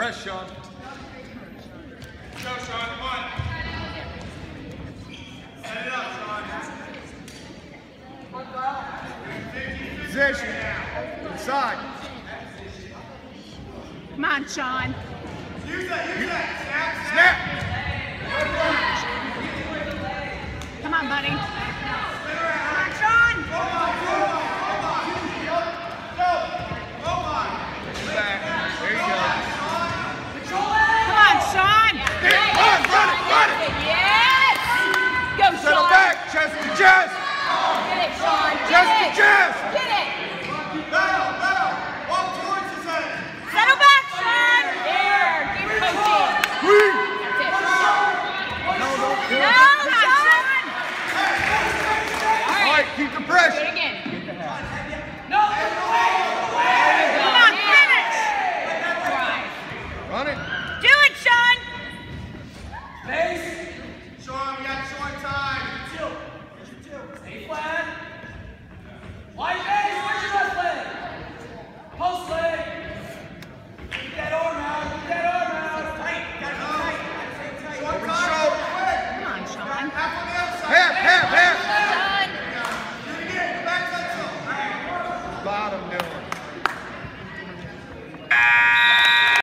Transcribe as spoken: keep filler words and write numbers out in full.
Press, Sean. Go, Sean, come on. Set it up, Sean. Position. Inside. Come on, Sean. Use that, use that. Snap. Come on, buddy. Come on, Sean. Hold on, hold on, hold on. Go. Hold on. Back. There you go. Come on, Sean. Run, run it, run it. Yes. Go, Sean. Settle back. Chest to chest. Get it, Sean. Get Chest it. to chest. Get it. Battle, battle. Walk towards his head. Settle back, Sean. There. Keep coaching. Whee. That's it. No, don't do No, it. Sean. All right, keep the Do pressure. it again. No. Come on, finish. Drive. Run it. Do it, Sean. Base. Sean, we got short time. Stay flat. Wide